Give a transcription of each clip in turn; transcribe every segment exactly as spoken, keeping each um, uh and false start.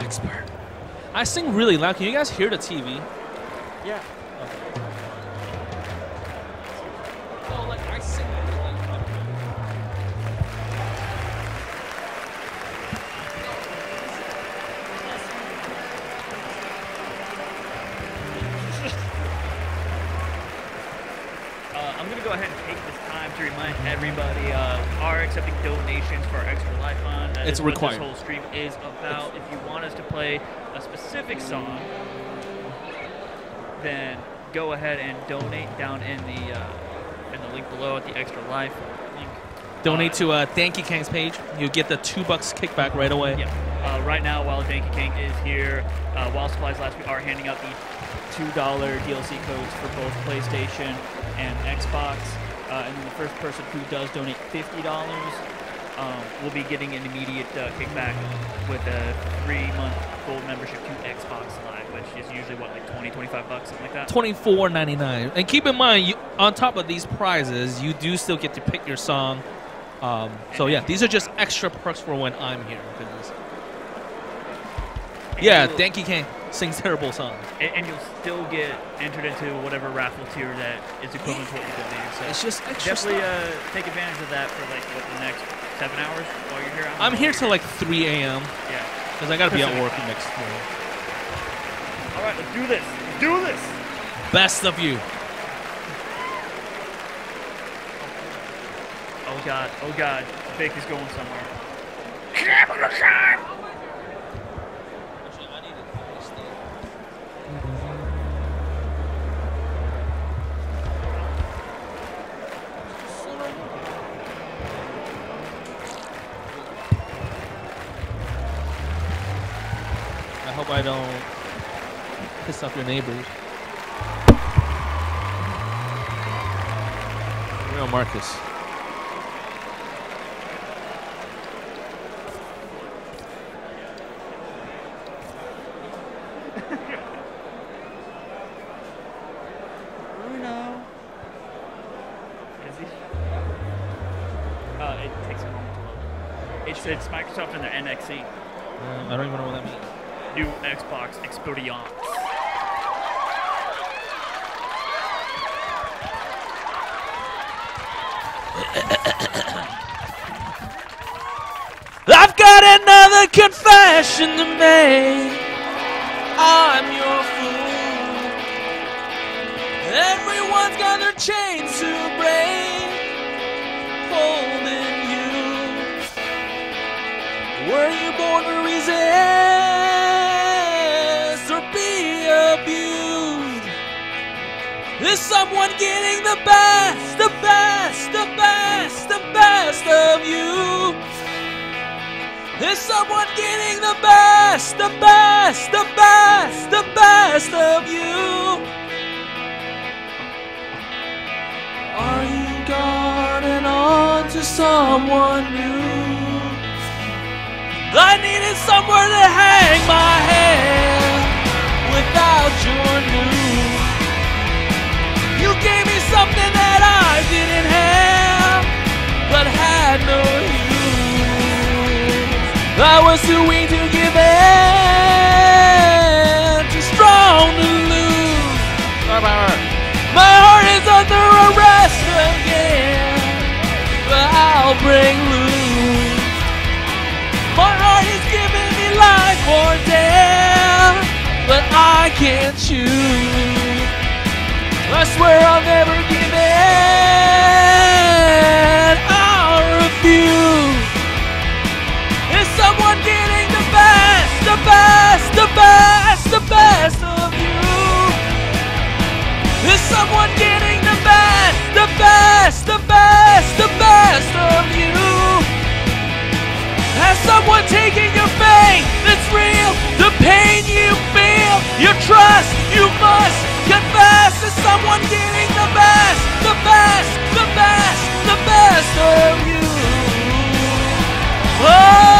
expert. I sing really loud. Can you guys hear the T V? Yeah. Okay. Oh, like I sing really loud. Uh, I'm going to go ahead and take this time to remind everybody uh, are accepting donations for our Extra Life Fund. That It's is required. What this whole stream is about. If you want us to play a specific song, then go ahead and donate down in the uh, in the link below at the Extra Life link. Donate uh, to uh, Danky Kang's page. You get the two bucks kickback right away. Yeah. Uh, right now, while Danky King is here, uh, while supplies last, we are handing out the two dollar D L C codes for both PlayStation and Xbox. Uh, and then the first person who does donate fifty dollars um, will be getting an immediate uh, kickback with a three-month gold membership to Xbox Live, which is usually, what, like twenty, twenty-five bucks, something like that? twenty-four ninety-nine. And keep in mind, you, on top of these prizes, you do still get to pick your song. Um, so yeah, these are just extra perks for when I'm here. Goodness. Yeah, Danky Kang sings terrible songs. And, and you'll still get entered into whatever raffle tier that is equivalent to what you donated. So It's just extra definitely stuff. uh, take advantage of that for like what the next seven hours while you're here. I'm here till like three A M Yeah. because I gotta be at Pacific work time. next morning. All right, let's do this. Let's do this. Best of you. Oh God. Oh God. Vic is going somewhere. I hope I don't piss off your neighbors. Real Marcus. Bruno. Is he? Uh, it takes a moment to load. It's, it's Microsoft and their N X E. Uh, I don't even know what that means. New Xbox Experience. I've got another confession to make. I'm your fool. Everyone's got their chains to break, holding you. Were you born to resist or be abused? Is someone getting the best, the best, the best, the best of you? Is someone getting the best, the best, the best, the best of you? Are you guarding on to someone new? I needed somewhere to hang my head without your news. You gave me something that I didn't have, but had no use. I was too weak to give in, too strong to lose. My heart is under arrest again, but I'll break loose. My heart is giving me life or death, but I can't choose. I swear I'll never give in, I'll refuse. Is someone getting the best, the best, the best, the best of you? Is someone getting the best, the best, the best, the best of you? Has someone taken your faith that's real, the pain you feel, your trust you must confess? Is someone getting the best, the best, the best, the best of you? Oh!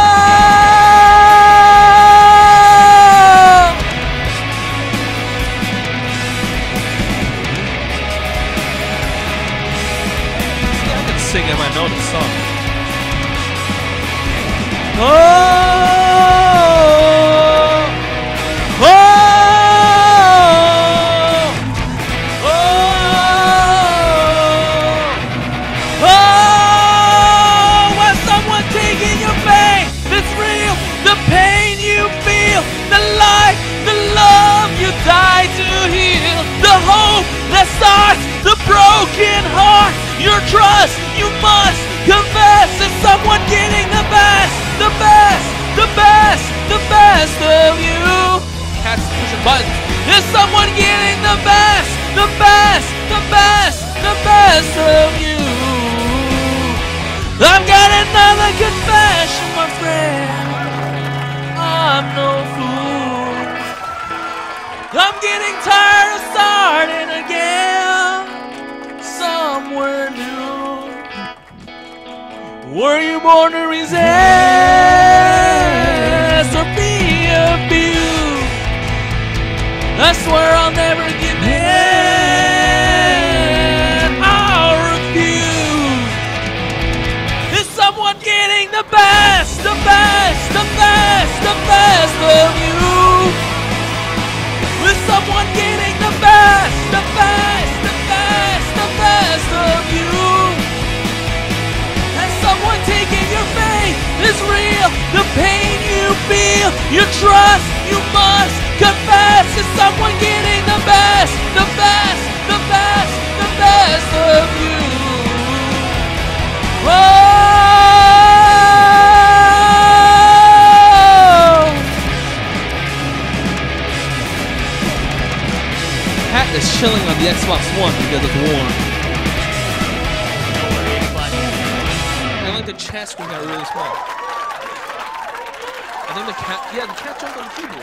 I can sing if I know the song. Oh! best of you. Cat's pushing buttons. Is someone getting the best, the best, the best, the best of you? I've got another confession, my friend. I'm no fool. I'm getting tired of starting again somewhere new. Were you born to resist or be abused? I swear I'll never give in. I'll refuse. Is someone getting the best, the best, the best, the best of you? Is someone getting the best, the best, the best, the best of you? Has someone taken your faith is real? The pain you feel, your trust, you must confess. Is someone getting the best, the best, the best, the best of you? Oh, Pat is chilling on the Xbox One because it's warm. I like the chat screen got really small. I think the cat, yeah, the cat jumped on the keyboard.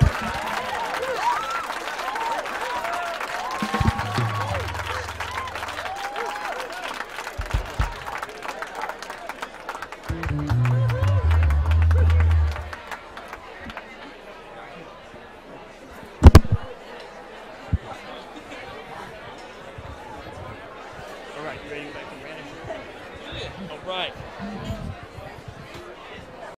All right, you ready to go back to random? Yeah. All right.